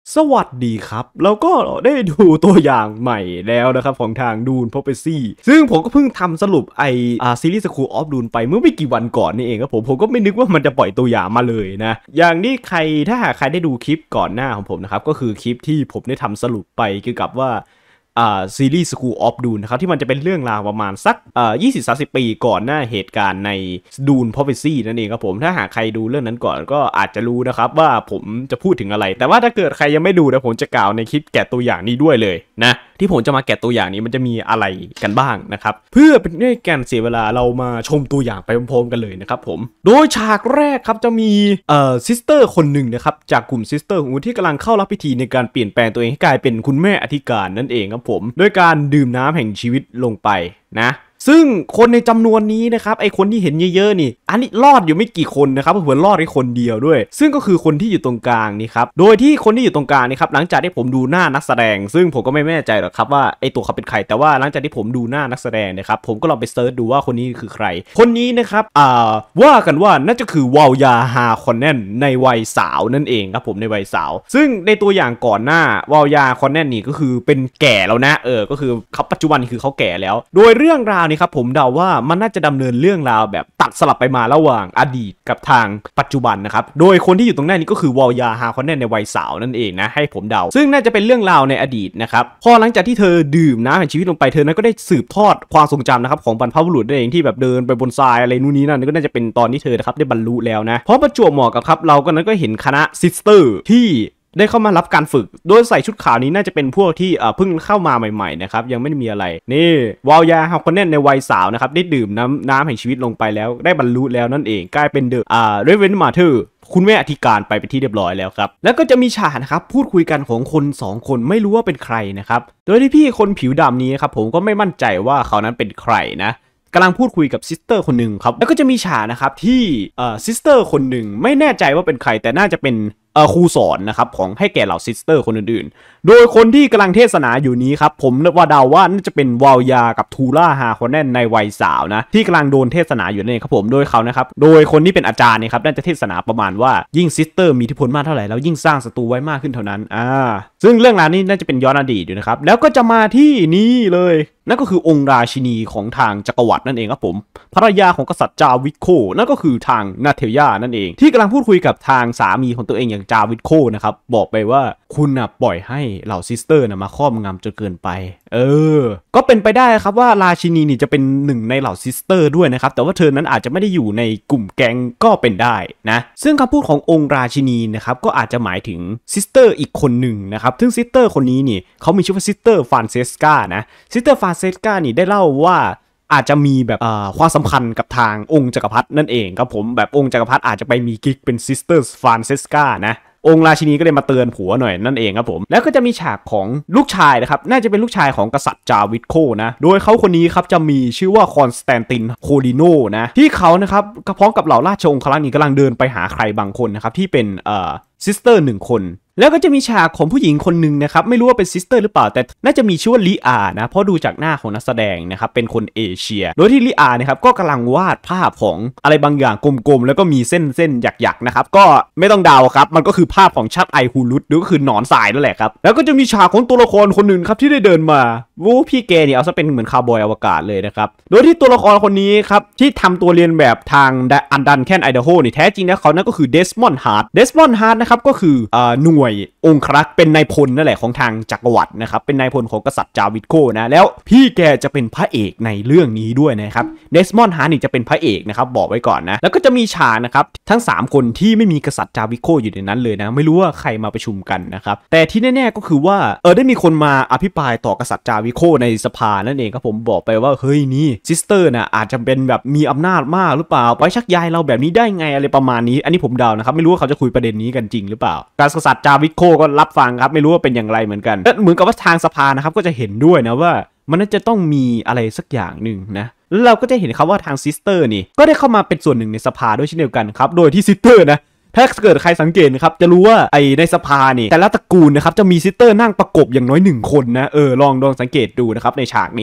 สวัสดีครับแล้วก็ได้ดูตัวอย่างใหม่แล้วนะครับของทางดูน Prophecy ซึ่งผมก็เพิ่งทำสรุปซีรีส์ School of Dune ไปเมื่อไม่กี่วันก่อนนี่เองครับผมก็ไม่นึกว่ามันจะปล่อยตัวอย่างมาเลยนะอย่างนี้ถ้าหากใครได้ดูคลิปก่อนหน้าของผมนะครับก็คือคลิปที่ผมได้ทำสรุปไปเกี่ยวกับว่าซีรีส์ School of Dune นะครับที่มันจะเป็นเรื่องราวประมาณสัก20-30 ปีก่อนหน้าเหตุการณ์ใน Dune Prophecy นั่นเองครับผมถ้าหากใครดูเรื่องนั้นก่อนก็อาจจะรู้นะครับว่าผมจะพูดถึงอะไรแต่ว่าถ้าเกิดใครยังไม่ดูนะผมจะกล่าวในคลิปแกะตัวอย่างนี้ด้วยเลยนะที่ผมจะมาแกะตัวอย่างนี้มันจะมีอะไรกันบ้างนะครับเพื่อเป็นการเสียเวลาเรามาชมตัวอย่างไปพร้อมๆกันเลยนะครับผมโดยฉากแรกครับจะมีซิสเตอร์คนหนึ่งนะครับจากกลุ่มซิสเตอร์ของที่กำลังเข้ารับพิธีในการเปลี่ยนแปลงตัวเองให้กลายเป็นคุณแม่อธิการนั่นเองครับผมด้วยการดื่มน้ำแห่งชีวิตลงไปนะซึ่งคนในจำนวนนี้นะครับไอคนที่เห็นเยอะๆนี่อันนี้รอดอยู่ไม่กี่คนนะครับเผื่อรอดแค่คนเดียวด้วยซึ่งก็คือคนที่อยู่ตรงกลางนี่ครับโดยที่คนที่อยู่ตรงกลางนี่ครับหลังจากที่ผมดูหน้านักแสดงซึ่งผมก็ไม่แน่ใจหรอกครับว่าไอตัวเขาเป็นใครแต่ว่าหลังจากที่ผมดูหน้านักแสดงนะครับผมก็ลองไปเซิร์ชดูว่าคนนี้คือใครคนนี้นะครับว่ากันว่าน่าจะคือวาวยาฮาคอนแนนในวัยสาวนั่นเองครับผมในวัยสาวซึ่งในตัวอย่างก่อนหน้าวาวยาคอนแนนนี่ก็คือเป็นแก่แล้วนะก็คือเขาปัจจุบันคือเขาแก่แล้วโดยเรื่องราวนี้ครับผมเดาว่ามันน่าจะดำเนินเรื่องราวแบบตัดสลับไปมาระหว่างอดีตกับทางปัจจุบันนะครับโดยคนที่อยู่ตรงหน้านี้ก็คือวอลยาฮาคอนแนนในวัยสาวนั่นเองนะให้ผมเดาซึ่งน่าจะเป็นเรื่องราวในอดีตนะครับพอหลังจากที่เธอดื่มน้ำแห่งชีวิตลงไปเธอนั้นก็ได้สืบทอดความทรงจำนะครับของบรรพบุรุษนั่นเองที่แบบเดินไปบนทรายอะไรนู่นนี่นั่นก็น่าจะเป็นตอนที่เธอนะครับได้บรรลุแล้วนะเพราะประจวบเหมาะกับครับเราก็นั้นก็เห็นคณะซิสเตอร์ที่ได้เข้ามารับการฝึกโดยใส่ชุดขาวนี้น่าจะเป็นพวกที่เพิ่งเข้ามาใหม่ๆนะครับยังไม่ได้มีอะไรนี่วาวยาฮาคอนเนนในวัยสาวนะครับได้ดื่มน้ำแห่งชีวิตลงไปแล้วได้บรรลุแล้วนั่นเองกลายเป็นเรเวนมาเธอร์คุณแม่อธิการไปเป็นที่เรียบร้อยแล้วครับแล้วก็จะมีฉากนะครับพูดคุยกันของคน2คนไม่รู้ว่าเป็นใครนะครับโดยที่พี่คนผิวดำนี้ครับผมก็ไม่มั่นใจว่าเขานั้นเป็นใครนะกำลังพูดคุยกับซิสเตอร์คนหนึ่งครับแล้วก็จะมีฉากนะครับที่ซิสเตอร์คนหนึ่งไม่แน่ใจว่าเป็นใครแต่น่าจะเป็นครูสอนนะครับของให้แก่เหล่าซิสเตอร์คนอื่นๆโดยคนที่กำลังเทศนาอยู่นี้ครับผมว่าเดาว่าน่าจะเป็นวาวยากับทูล่าฮาคอนแนนในวัยสาวนะที่กำลังโดนเทศนาอยู่นั่นเองครับผมโดยเขานะครับโดยคนที่เป็นอาจารย์เนี่ยครับน่าจะเทศนาประมาณว่ายิ่งซิสเตอร์มีอิทธิพลมากเท่าไหร่แล้วยิ่งสร้างศัตรูไว้มากขึ้นเท่านั้นซึ่งเรื่องราวนี้น่าจะเป็นย้อนอดีตอยู่นะครับแล้วก็จะมาที่นี่เลยนั่นก็คือองค์ราชินีของทางจักรวรรดินั่นเองครับผมภรรยาของกษัตริย์จาวิโคนั่นก็คือทางนาเทลยานั่นเองที่กำลังพูดคุยกับทางสามีของตัวเองอย่างจาวิโคนะครับบอกไปว่าคุณปล่อยให้เหล่าซิสเตอร์มาครอบงำจนเกินไปก็เป็นไปได้ครับว่าราชินีนี่จะเป็นหนึ่งในเหล่าซิสเตอร์ด้วยนะครับแต่ว่าเธอนั้นอาจจะไม่ได้อยู่ในกลุ่มแก๊งก็เป็นได้นะซึ่งคำพูดขององค์ราชินีนะครับก็อาจจะหมายถึงซิสเตอร์อีกคนหนึ่งนะครับซึ่งซิสเตอร์คนนี้นี่เขามีชื่อว่าซิสเตอร์ฟรานเซสกานะซิสเตอร์ฟรานเซสกานี่ได้เล่าว่าอาจจะมีแบบความสัมพันธ์กับทางองค์จักรพรรดินั่นเองครับผมแบบองค์จักรพรรดิอาจจะไปมีกิ๊กเป็นซิสเตอร์ฟรานเซสกานะองค์ราชินีก็เลยมาเตือนผัวหน่อยนั่นเองครับผมแล้วก็จะมีฉากของลูกชายนะครับน่าจะเป็นลูกชายของกษัตริย์จาวิโคนะโดยเขาคนนี้ครับจะมีชื่อว่าคอนสแตนตินโคลิโนนะที่เขานะครับพร้อมกับเหล่าราชองครักษ์นี่กำลังเดินไปหาใครบางคนนะครับที่เป็นซิสเตอร์1คนแล้วก็จะมีฉากของผู้หญิงคนหนึ่งนะครับไม่รู้ว่าเป็นซิสเตอร์หรือเปล่าแต่น่าจะมีชื่อว่าลิอานะเพราะดูจากหน้าของนักแสดงนะครับเป็นคนเอเชียโดยที่ลิอานะครับก็กำลังวาดภาพของอะไรบางอย่างกลมๆแล้วก็มีเส้นหยักๆนะครับก็ไม่ต้องเดาครับมันก็คือภาพของชัดไอฮูรุตหรือก็คือหนอนทรายนั่นแหละครับแล้วก็จะมีฉากของตัวละครคนหนึ่งครับที่ได้เดินมาพี่แกเนี่ยเอาซะเป็นเหมือนคาวบอยอวกาศเลยนะครับโดยที่ตัวละครคนนี้ครับที่ทำตัวเรียนแบบทางอันดันแคนไอเดโฮนี่แท้จริงแล้วเขานั่นก็คือเดสมอนด์ฮาร์ดนะครับก็คือหน่วยองครักษ์เป็นนายพลนั่นแหละของทางจักรวรรดินะครับเป็นนายพลของกษัตริย์จาวิโคนะแล้วพี่แกจะเป็นพระเอกในเรื่องนี้ด้วยนะครับเดสมอนด์ฮาร์ดนี่จะเป็นพระเอกนะครับบอกไว้ก่อนนะแล้วก็จะมีฉากนะครับทั้ง3คนที่ไม่มีกษัตริย์จาวิโคอยู่ในนั้นเลยนะไม่รู้ว่าใครมาประชุมกันนะครับแต่ที่แน่ๆก็คือว่าได้มีคนมาอภิปรายต่อกษัตริย์จาวิโคในสภานั่นเองครับผมบอกไปว่าเฮ้ยนี่ซิสเตอร์นะอาจจะเป็นแบบมีอำนาจมากหรือเปล่าไว้ชักใยเราแบบนี้ได้ไงอะไรประมาณนี้อันนี้ผมเดานะครับไม่รู้ว่าเขาจะคุยประเด็นนี้กันจริงหรือเปล่าการกษัตริย์จาวิโคก็รับฟังครับไม่รู้ว่าเป็นอย่างไรเหมือนกันเหมือนกับว่าทางสภานะครับก็จะเห็นด้วยนะว่ามันน่าจะต้องมีอะไรสักอย่างหนึ่งนะแล้วเราก็จะเห็นครับว่าทางซิสเตอร์นี่ก็ได้เข้ามาเป็นส่วนหนึ่งในสภาด้วยเช่นเดียวกันครับโดยที่ซิสเตอร์นะถ้าเกิดใครสังเกตนะครับจะรู้ว่าในสภานี่แต่ละตระกูลนะครับจะมีซิสเตอร์นั่งประกบอย่างน้อย1คนนะลองสังเกตดูนะครับในฉากนี้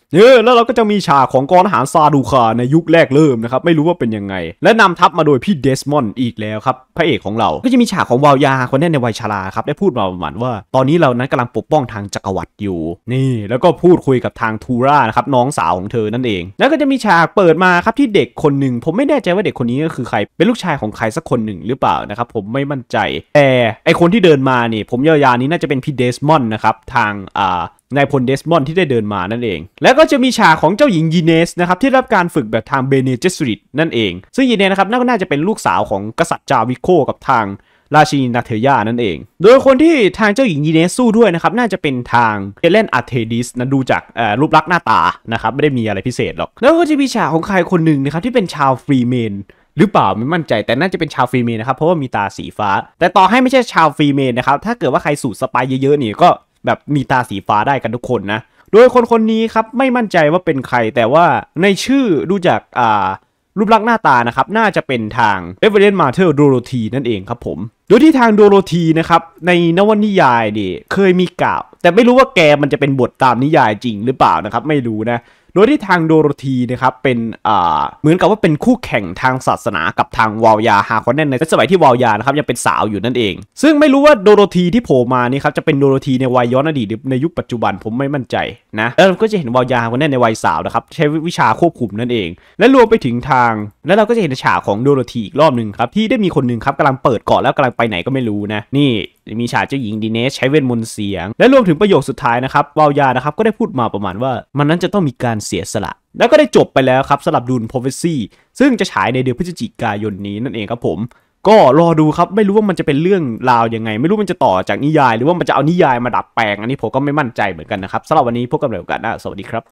แล้วเราก็จะมีฉากของกองทหารซาดูคาในยุคแรกเริ่มนะครับไม่รู้ว่าเป็นยังไงและนำทัพมาโดยพี่เดสมอนด์อีกแล้วครับพระเอกของเราก็จะมีฉากของวาวยาคนนี้ในวัยชราครับได้พูดมาประมาณว่าตอนนี้เรานั้นกำลังปกป้องทางจักรวรรดิอยู่นี่แล้วก็พูดคุยกับทางทูรานะครับน้องสาวของเธอนั่นเองแล้วก็จะมีฉากเปิดมาครับที่เด็กคนหนึ่งผมไม่แน่ใจว่าเด็กคนนี้ก็คือใครเป็นลูกชายของใครสักคนหนึ่งหรือเปล่านะครับผมไม่มั่นใจแต่ไอคนที่เดินมานี่ผมยาวๆนี้น่าจะเป็นพี่เดสมอนด์นะครับทางนายพลเดสมอนด์ที่ได้เดินมานั่นเองแล้วก็จะมีฉากของเจ้าหญิงยีเนสนะครับที่รับการฝึกแบบทางเบเนเจสริตนั่นเองซึ่งยีเนสนะครับน่าจะเป็นลูกสาวของกษัตริย์จาวิโคกับทางราชินีนาเธอย่านั่นเองโดยคนที่ทางเจ้าหญิงยีเนสสู้ด้วยนะครับน่าจะเป็นทางเฮเลนอาร์เทดิสนะดูจากรูปลักษณ์หน้าตานะครับไม่ได้มีอะไรพิเศษหรอกแล้วก็จะมีฉากของใครคนหนึ่งนะครับที่เป็นชาวฟรีเมนหรือเปล่าไม่มั่นใจแต่น่าจะเป็นชาวฟรีเมนนะครับเพราะว่ามีตาสีฟ้าแต่ต่อให้ไม่ใช่ชาวฟรีเมนนะครับถ้าเกิดว่าใครสูดสไปเยอะๆนี่ก็แบบมีตาสีฟ้าได้กันทุกคนนะโดยคนนี้ครับไม่มั่นใจว่าเป็นใครแต่ว่าในชื่อดูจากรูปลักษณ์หน้าตานะครับน่าจะเป็นทางเรเวเรนด์มาเธอร์โดโรธีนั่นเองครับผมโดยที่ทางโดโรธีนะครับในนวนิยายดิเคยมีกล่าวแต่ไม่รู้ว่าแกมันจะเป็นบทตามนิยายจริงหรือเปล่านะครับไม่รู้นะโดยที่ทางโดโรธีนะครับเป็นเหมือนกับว่าเป็นคู่แข่งทางศาสนากับทางวาวยาฮาคอนเนนในสมัยที่วาวยานะครับยังเป็นสาวอยู่นั่นเองซึ่งไม่รู้ว่าโดโรธีที่โผล่มานี่ครับจะเป็นโดโรธีในวัยย้อนอดีตหรือในยุคปัจจุบันผมไม่มั่นใจนะแล้วเราก็จะเห็นวาวยาฮาคอนเนนในวัยสาวนะครับใช้วิชาควบคุมนั่นเองและรวมไปถึงทางแล้วเราก็จะเห็นฉากของโดโรธีอีกรอบหนึ่งครับที่ได้มีคนหนึ่งครับกำลังเปิดเกาะแล้วกำลังไปไหนก็ไม่รู้นะนี่มีฉากเจ้าหญิงดีเนสใช้เวทมนต์เสียงและรวมถึงประโยคสุดท้ายนะครับวาวยานะครับก็ได้พูดมาประมาณว่ามันนั้นจะต้องมีการเสียสละแล้วก็ได้จบไปแล้วครับสำหรับดูนโพรเฟสซี่ซึ่งจะฉายในเดือนพฤศจิกายนนี้นั่นเองครับผมก็รอดูครับไม่รู้ว่ามันจะเป็นเรื่องราวยังไงไม่รู้มันจะต่อจากนิยายหรือว่ามันจะเอานิยายมาดัดแปลงอันนี้ผมก็ไม่มั่นใจเหมือนกันนะครับสำหรับวันนี้พบกันใหม่โอกาสหน้าสวัสดีครับ